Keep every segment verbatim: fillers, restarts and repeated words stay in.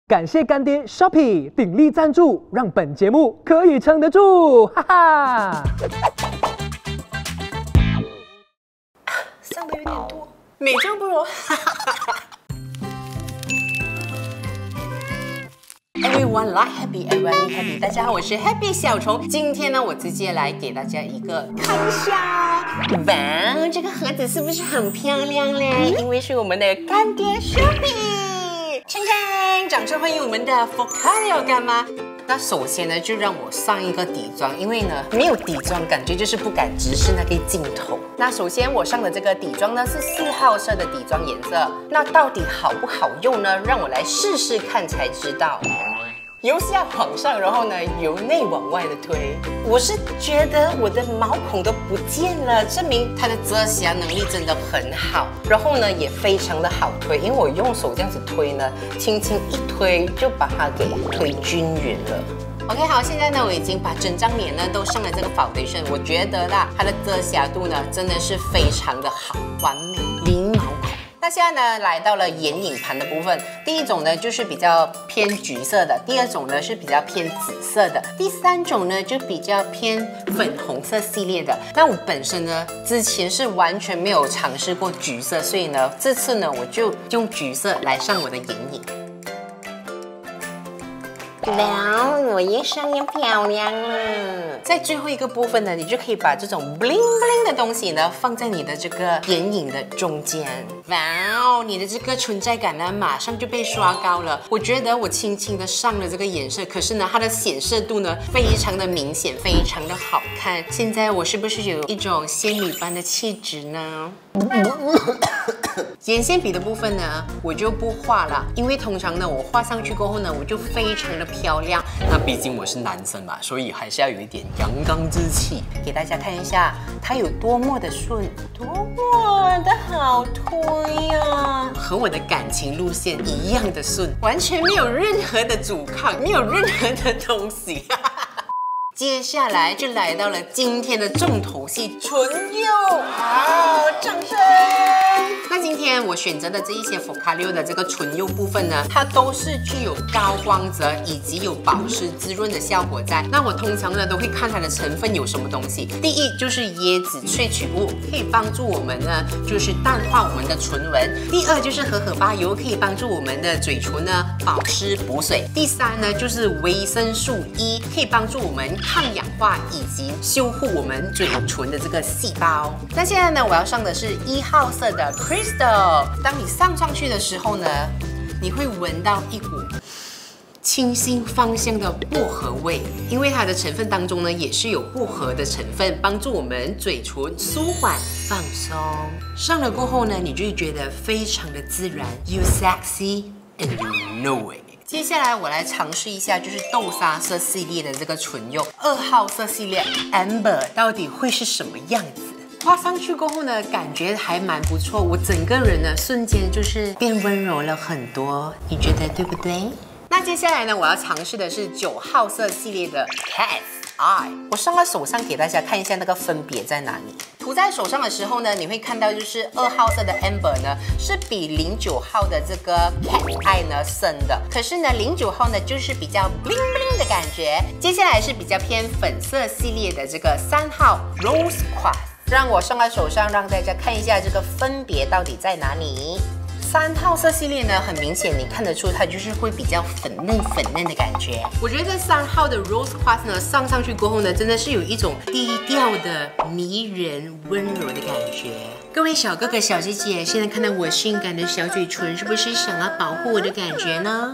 感谢干爹 Shopee 鼎力赞助，让本节目可以撑得住，哈哈。 上的有点多，美中不如，哈哈哈哈。Everyone like happy, everyone be happy。大家好，我是 Happy 小虫。今天呢，我直接来给大家一个看一下。哇，这个盒子是不是很漂亮嘞？因为是我们的干爹 Shopee。锵锵，掌声欢迎我们的 Focario 干妈。那首先呢，就让我上一个底妆，因为呢，没有底妆，感觉就是不敢直视那个镜头。那首先我上的这个底妆呢，是四号色的底妆颜色。那到底好不好用呢？让我来试试看才知道。由下往上，然后呢，由内往外的推。我是觉得我的毛孔都不见了，证明它的遮瑕能力真的很好。然后呢，也非常的好推，因为我用手这样子推呢，轻轻一推就把它给推均匀了。OK， 好，现在呢，我已经把整张脸呢都上了这个 foundation， 我觉得啦，它的遮瑕度呢真的是非常的好，完美零毛孔。那现在呢，来到了眼影盘的部分。第一种呢，就是比较偏橘色的；第二种呢，是比较偏紫色的；第三种呢，就比较偏粉红色系列的。那我本身呢，之前是完全没有尝试过橘色，所以呢，这次呢，我就用橘色来上我的眼影。哇，我越上越漂亮了！在最后一个部分呢，你就可以把这种 bling bling 的东西呢，放在你的这个眼影的中间。哇哦，你的这个存在感呢，马上就被刷高了。我觉得我轻轻的上了这个颜色，可是呢，它的显色度呢，非常的明显，非常的好看。现在我是不是有一种仙女般的气质呢？眼线笔的部分呢，我就不画了，因为通常呢，我画上去过后呢，我就非常的漂亮。那毕竟我是男生嘛，所以还是要有一点阳刚之气。给大家看一下，它有多么的顺，多么的好推啊，和我的感情路线一样的顺，完全没有任何的阻抗，没有任何的东西。接下来就来到了今天的重头戏——唇釉。好，掌声！那今天我选择的这一些 Focario 的这个唇釉部分呢，它都是具有高光泽以及有保湿滋润的效果在。那我通常呢都会看它的成分有什么东西。第一就是椰子萃取物，可以帮助我们呢就是淡化我们的唇纹。第二就是荷荷巴油，可以帮助我们的嘴唇呢保湿补水。第三呢就是维生素 E， 可以帮助我们抗氧化以及修护我们嘴唇的这个细胞。那现在呢，我要上的是一号色的 Crystal。当你上上去的时候呢，你会闻到一股清新芳香的薄荷味，因为它的成分当中呢也是有薄荷的成分，帮助我们嘴唇舒缓放松。上了过后呢，你就会觉得非常的自然 ，You sexy and you know it。接下来我来尝试一下，就是豆沙色系列的这个唇釉，二号色系列 Amber 到底会是什么样子？画上去过后呢，感觉还蛮不错，我整个人呢瞬间就是变温柔了很多，你觉得对不对？那接下来呢，我要尝试的是九号色系列的 Cat's Eye， 我上到手上给大家看一下那个分别在哪里。涂在手上的时候呢，你会看到就是二号色的 Amber 呢是比零九号的这个 Cat's Eye 呢深的，可是呢零九号呢就是比较 bling bling 的感觉。接下来是比较偏粉色系列的这个三号 Rose Quartz。让我上到手上，让大家看一下这个分别到底在哪里。三号色系列呢，很明显你看得出它就是会比较粉嫩粉嫩的感觉。我觉得三号的 Rose Quartz 呢，上上去过后呢，真的是有一种低调的迷人温柔的感觉。各位小哥哥小姐姐，现在看到我性感的小嘴唇，是不是想要保护我的感觉呢？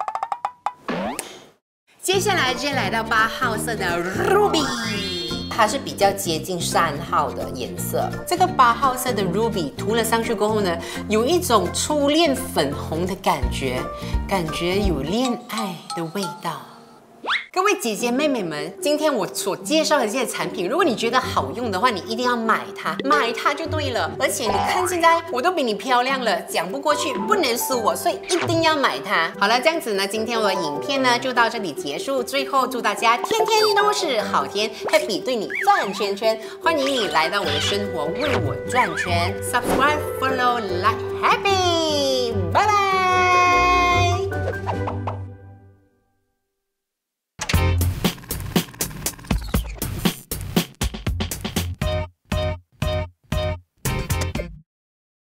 接下来就来到八号色的 Ruby。它是比较接近三号的颜色，这个八号色的 Ruby 涂了上去过后呢，有一种初恋粉红的感觉，感觉有恋爱的味道。各位姐姐妹妹们，今天我所介绍的这些产品，如果你觉得好用的话，你一定要买它，买它就对了。而且你看现在我都比你漂亮了，讲不过去，不能输我，所以一定要买它。好了，这样子呢，今天我的影片呢就到这里结束。最后祝大家天天都是好天 ，Happy 对你转圈圈，欢迎你来到我的生活为我转圈 ，Subscribe, Follow, Like, Happy， 拜拜。